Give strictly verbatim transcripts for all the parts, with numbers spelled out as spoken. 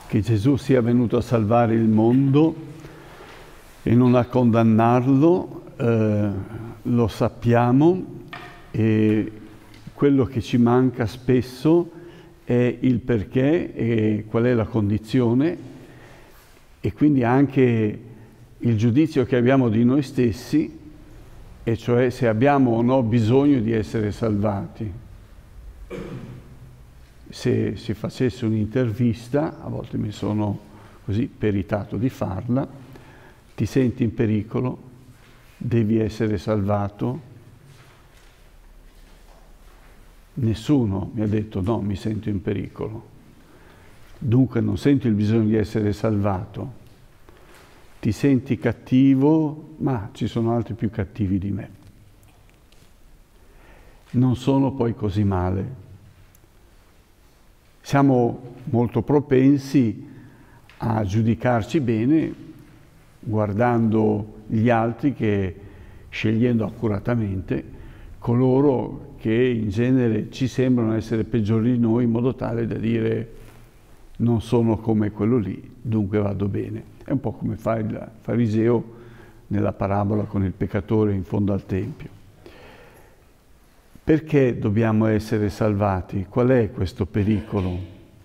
che Gesù sia venuto a salvare il mondo e non a condannarlo, eh, lo sappiamo, e quello che ci manca spesso è il perché e qual è la condizione, e quindi anche il giudizio che abbiamo di noi stessi, e cioè se abbiamo o no bisogno di essere salvati. Se si facesse un'intervista, a volte mi sono così peritato di farla, ti senti in pericolo, devi essere salvato? Nessuno mi ha detto no, mi sento in pericolo. Dunque non sento il bisogno di essere salvato. Ti senti cattivo? Ma ci sono altri più cattivi di me. Non sono poi così male. Siamo molto propensi a giudicarci bene guardando gli altri, che scegliendo accuratamente coloro che in genere ci sembrano essere peggiori di noi, in modo tale da dire non sono come quello lì, dunque vado bene. È un po' come fa il fariseo nella parabola con il peccatore in fondo al Tempio. Perché dobbiamo essere salvati? Qual è questo pericolo?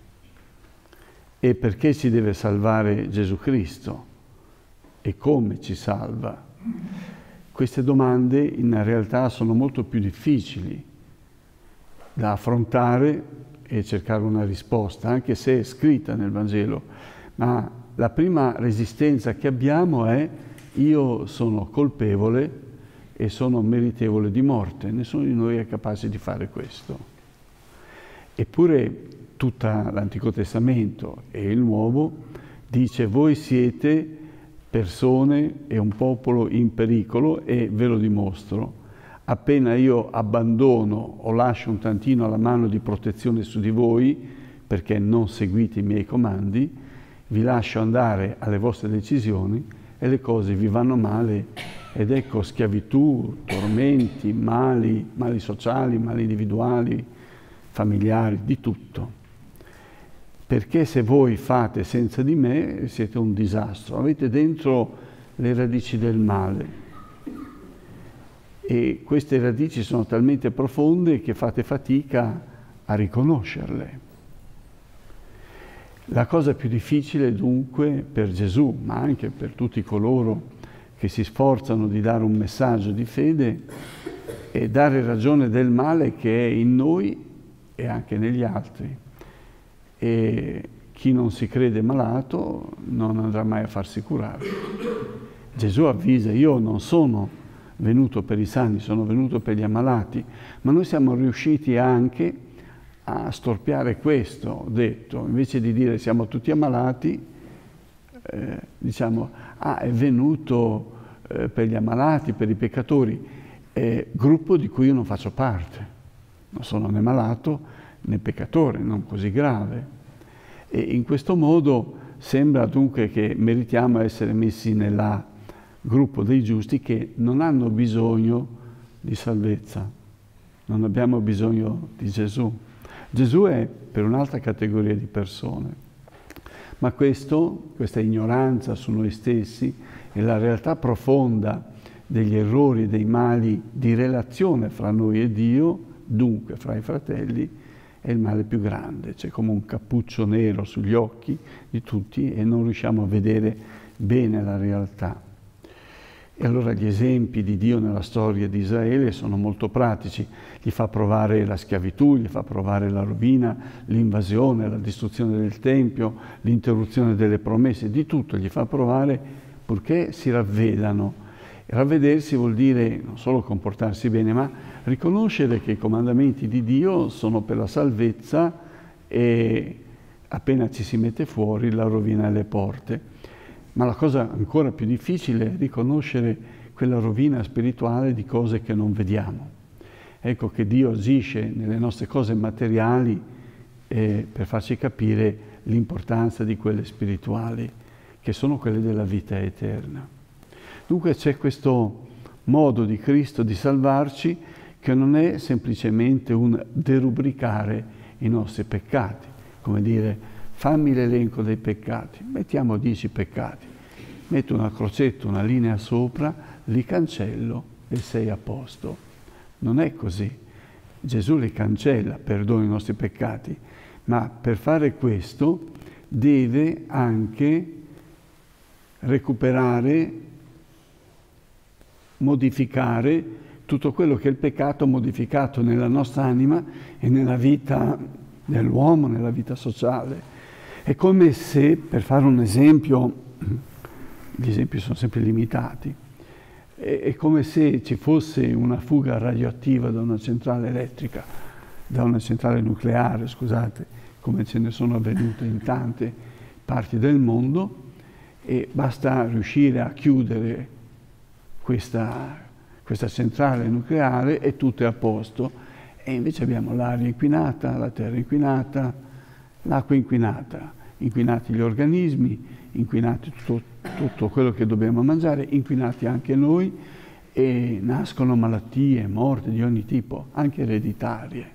E perché ci deve salvare Gesù Cristo? E come ci salva? Queste domande in realtà sono molto più difficili da affrontare e cercare una risposta, anche se è scritta nel Vangelo. Ma la prima resistenza che abbiamo è: io sono colpevole e sono meritevole di morte. Nessuno di noi è capace di fare questo. Eppure tutto l'Antico Testamento e il Nuovo dice: voi siete persone e un popolo in pericolo, e ve lo dimostro. Appena io abbandono o lascio un tantino la mano di protezione su di voi, perché non seguite i miei comandi, vi lascio andare alle vostre decisioni e le cose vi vanno male. Ed ecco schiavitù, tormenti, mali, mali sociali, mali individuali, familiari, di tutto. Perché se voi fate senza di me siete un disastro, avete dentro le radici del male. E queste radici sono talmente profonde che fate fatica a riconoscerle. La cosa più difficile dunque per Gesù, ma anche per tutti coloro che si sforzano di dare un messaggio di fede, è dare ragione del male che è in noi e anche negli altri. E chi non si crede malato non andrà mai a farsi curare. Gesù avvisa: io non sono venuto per i sani, sono venuto per gli ammalati. Ma noi siamo riusciti anche a storpiare questo detto. Invece di dire siamo tutti ammalati, eh, diciamo, ah, è venuto eh, per gli ammalati, per i peccatori, eh, gruppo di cui io non faccio parte. Non sono né malato né peccatore, non così grave. E in questo modo sembra dunque che meritiamo essere messi nel gruppo dei giusti che non hanno bisogno di salvezza, non abbiamo bisogno di Gesù. Gesù è per un'altra categoria di persone, ma questo, questa ignoranza su noi stessi è la realtà profonda degli errori e dei mali di relazione fra noi e Dio, dunque fra i fratelli, è il male più grande. C'è come un cappuccio nero sugli occhi di tutti e non riusciamo a vedere bene la realtà. E allora gli esempi di Dio nella storia di Israele sono molto pratici. Gli fa provare la schiavitù, gli fa provare la rovina, l'invasione, la distruzione del Tempio, l'interruzione delle promesse, di tutto gli fa provare purché si ravvedano. E ravvedersi vuol dire non solo comportarsi bene, ma riconoscere che i comandamenti di Dio sono per la salvezza, e appena ci si mette fuori la rovina è alle porte. Ma la cosa ancora più difficile è riconoscere quella rovina spirituale di cose che non vediamo. Ecco che Dio agisce nelle nostre cose materiali eh, per farci capire l'importanza di quelle spirituali, che sono quelle della vita eterna. Dunque c'è questo modo di Cristo di salvarci che non è semplicemente un derubricare i nostri peccati, come dire fammi l'elenco dei peccati, mettiamo dieci peccati, metto una crocetta, una linea sopra, li cancello e sei a posto. Non è così. Gesù li cancella, perdona i nostri peccati, ma per fare questo deve anche recuperare, modificare tutto quello che il peccato ha modificato nella nostra anima e nella vita dell'uomo, nella vita sociale. È come se, per fare un esempio, gli esempi sono sempre limitati, è come se ci fosse una fuga radioattiva da una centrale elettrica, da una centrale nucleare, scusate, come ce ne sono avvenute in tante parti del mondo, e basta riuscire a chiudere questa, questa centrale nucleare e tutto è a posto. E invece abbiamo l'aria inquinata, la terra inquinata, l'acqua inquinata, inquinati gli organismi, inquinati tutto, tutto quello che dobbiamo mangiare, inquinati anche noi, e nascono malattie, morti di ogni tipo, anche ereditarie.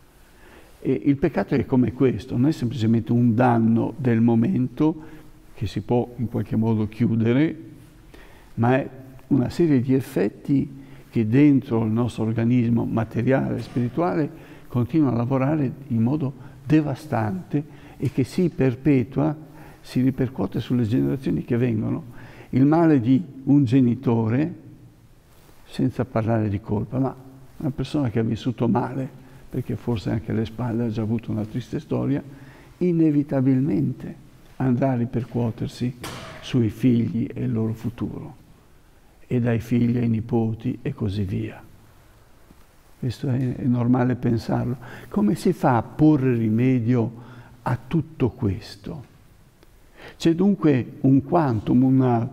E il peccato è come questo, non è semplicemente un danno del momento che si può in qualche modo chiudere, ma è una serie di effetti che dentro il nostro organismo materiale e spirituale continua a lavorare in modo devastante e che si perpetua, si ripercuote sulle generazioni che vengono. Il male di un genitore, senza parlare di colpa, ma una persona che ha vissuto male, perché forse anche alle spalle ha già avuto una triste storia, inevitabilmente andrà a ripercuotersi sui figli e il loro futuro, e dai figli ai nipoti e così via. Questo è, è normale pensarlo. Come si fa a porre rimedio a tutto questo? C'è dunque un quantum, una,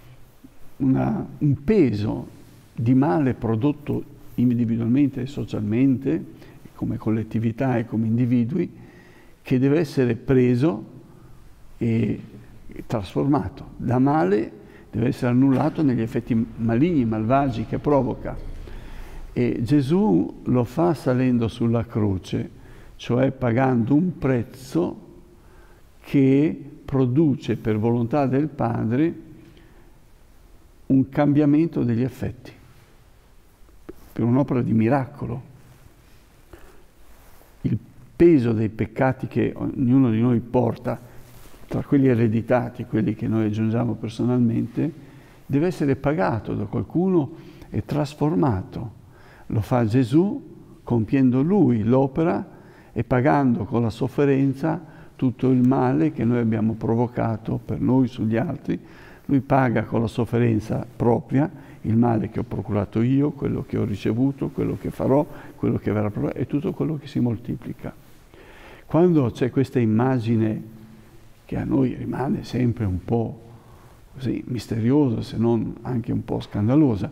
una, un peso di male prodotto individualmente e socialmente, come collettività e come individui, che deve essere preso e trasformato. Da male deve essere annullato negli effetti maligni, malvagi che provoca. E Gesù lo fa salendo sulla croce, cioè pagando un prezzo che produce per volontà del Padre un cambiamento degli effetti, per un'opera di miracolo. Il peso dei peccati che ognuno di noi porta, tra quelli ereditati, quelli che noi aggiungiamo personalmente, deve essere pagato da qualcuno e trasformato. Lo fa Gesù, compiendo Lui l'opera e pagando con la sofferenza tutto il male che noi abbiamo provocato per noi sugli altri. Lui paga con la sofferenza propria il male che ho procurato io, quello che ho ricevuto, quello che farò, quello che verrà provato, e tutto quello che si moltiplica. Quando c'è questa immagine che a noi rimane sempre un po' così misteriosa, se non anche un po' scandalosa,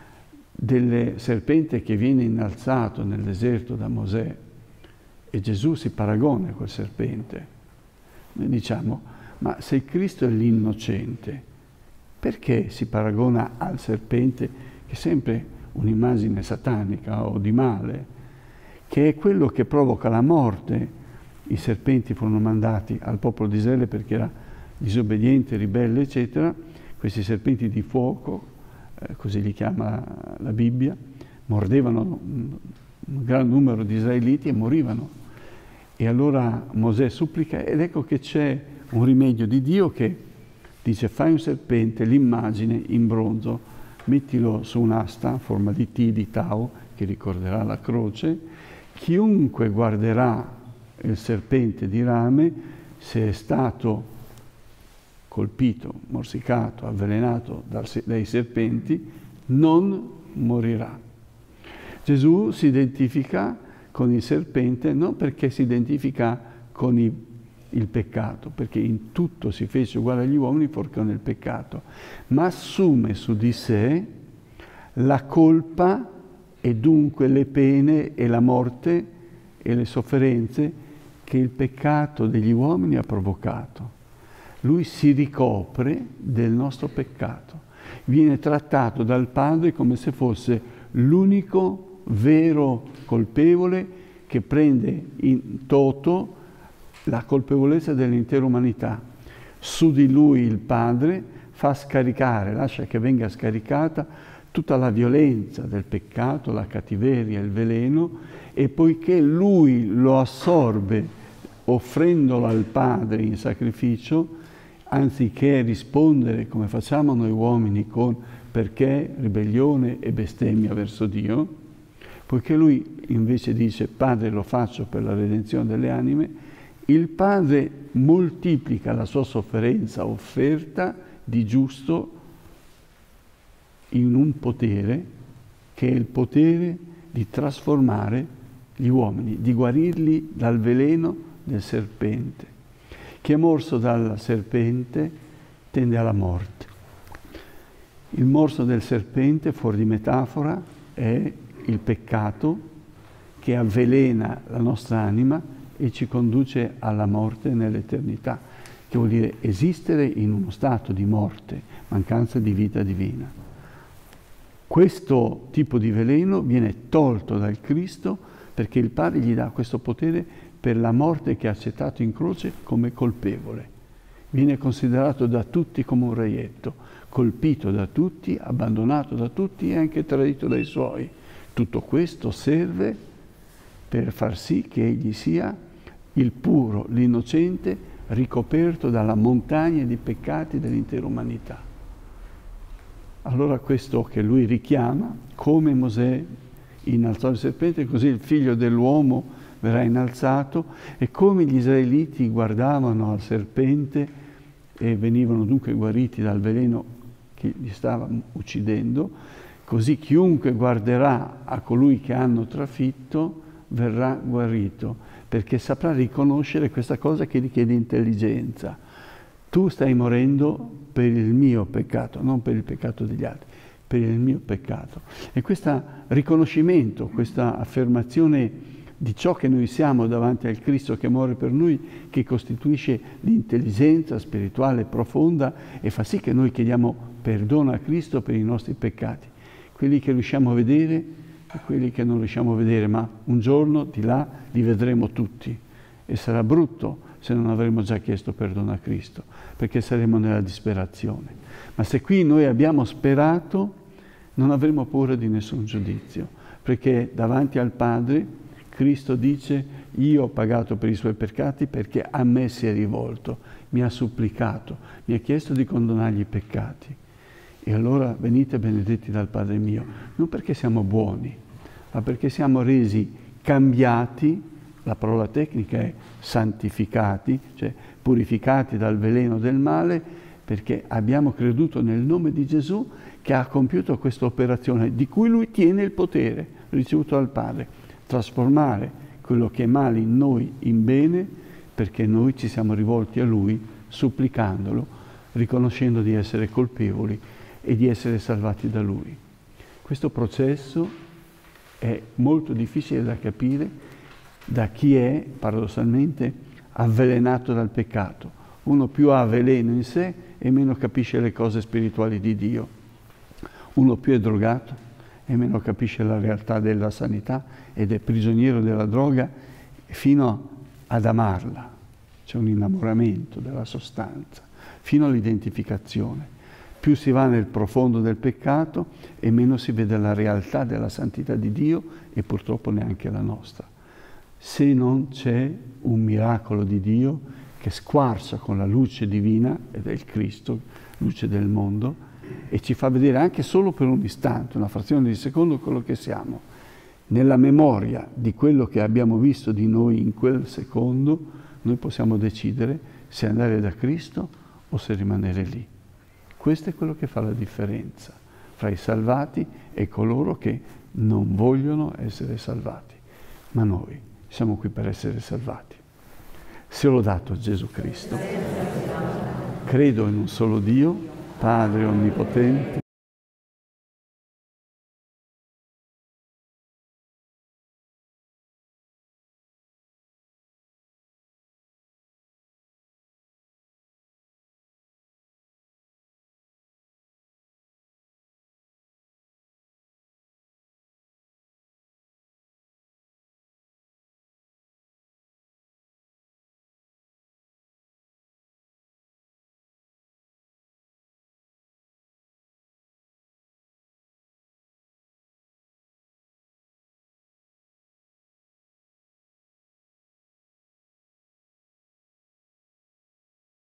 del serpente che viene innalzato nel deserto da Mosè, e Gesù si paragona a quel serpente. Noi diciamo, ma se Cristo è l'innocente, perché si paragona al serpente, che è sempre un'immagine satanica o di male, che è quello che provoca la morte? I serpenti furono mandati al popolo di Israele perché era disobbediente, ribelle, eccetera. Questi serpenti di fuoco, eh, così li chiama la Bibbia, mordevano un, un gran numero di israeliti e morivano. E allora Mosè supplica, ed ecco che c'è un rimedio di Dio che dice: fai un serpente, l'immagine in bronzo, mettilo su un'asta a forma di T, di Tau, che ricorderà la croce. Chiunque guarderà il serpente di rame, se è stato colpito, morsicato, avvelenato dai serpenti, non morirà. Gesù si identifica con il serpente non perché si identifica con i, il peccato, perché in tutto si fece uguale agli uomini fuorché nel peccato, ma assume su di sé la colpa e dunque le pene e la morte e le sofferenze che il peccato degli uomini ha provocato. Lui si ricopre del nostro peccato, viene trattato dal Padre come se fosse l'unico vero colpevole che prende in toto la colpevolezza dell'intera umanità. Su di lui il Padre fa scaricare, lascia che venga scaricata tutta la violenza del peccato, la cattiveria, il veleno, e poiché lui lo assorbe offrendolo al Padre in sacrificio, anziché rispondere come facciamo noi uomini con perché ribellione e bestemmia verso Dio, poiché lui invece dice Padre lo faccio per la redenzione delle anime, il Padre moltiplica la sua sofferenza offerta di giusto in un potere che è il potere di trasformare gli uomini, di guarirli dal veleno del serpente. Chi è morso dalla serpente tende alla morte. Il morso del serpente, fuori di metafora, è il peccato che avvelena la nostra anima e ci conduce alla morte nell'eternità, che vuol dire esistere in uno stato di morte, mancanza di vita divina. Questo tipo di veleno viene tolto dal Cristo perché il Padre gli dà questo potere per la morte che ha accettato in croce come colpevole. Viene considerato da tutti come un reietto, colpito da tutti, abbandonato da tutti e anche tradito dai suoi. Tutto questo serve per far sì che egli sia il puro, l'innocente, ricoperto dalla montagna di peccati dell'intera umanità. Allora questo che lui richiama, come Mosè innalzò il serpente, così il figlio dell'uomo verrà innalzato, e come gli israeliti guardavano al serpente e venivano dunque guariti dal veleno che li stava uccidendo, così chiunque guarderà a colui che hanno trafitto verrà guarito, perché saprà riconoscere questa cosa che richiede intelligenza. Tu stai morendo per il mio peccato, non per il peccato degli altri, per il mio peccato. E questo riconoscimento, questa affermazione di ciò che noi siamo davanti al Cristo che muore per noi, che costituisce l'intelligenza spirituale profonda e fa sì che noi chiediamo perdono a Cristo per i nostri peccati, quelli che riusciamo a vedere e quelli che non riusciamo a vedere, ma un giorno di là li vedremo tutti e sarà brutto se non avremo già chiesto perdono a Cristo, perché saremo nella disperazione. Ma se qui noi abbiamo sperato, non avremo paura di nessun giudizio, perché davanti al Padre Cristo dice: io ho pagato per i suoi peccati perché a me si è rivolto, mi ha supplicato, mi ha chiesto di condonargli i peccati. E allora venite benedetti dal Padre mio, non perché siamo buoni, ma perché siamo resi cambiati, la parola tecnica è santificati, cioè purificati dal veleno del male, perché abbiamo creduto nel nome di Gesù che ha compiuto questa operazione di cui lui tiene il potere, ricevuto dal Padre, trasformare quello che è male in noi in bene, perché noi ci siamo rivolti a lui supplicandolo, riconoscendo di essere colpevoli e di essere salvati da lui. Questo processo è molto difficile da capire da chi è, paradossalmente, avvelenato dal peccato. Uno più ha veleno in sé e meno capisce le cose spirituali di Dio. Uno più è drogato e meno capisce la realtà della sanità ed è prigioniero della droga fino ad amarla. C'è un innamoramento della sostanza, fino all'identificazione. Più si va nel profondo del peccato e meno si vede la realtà della santità di Dio e purtroppo neanche la nostra. Se non c'è un miracolo di Dio che squarcia con la luce divina, ed è il Cristo, luce del mondo, e ci fa vedere anche solo per un istante, una frazione di secondo, quello che siamo. Nella memoria di quello che abbiamo visto di noi in quel secondo, noi possiamo decidere se andare da Cristo o se rimanere lì. Questo è quello che fa la differenza fra i salvati e coloro che non vogliono essere salvati. Ma noi siamo qui per essere salvati. Sia lodato Gesù Cristo. Credo in un solo Dio, Padre onnipotente,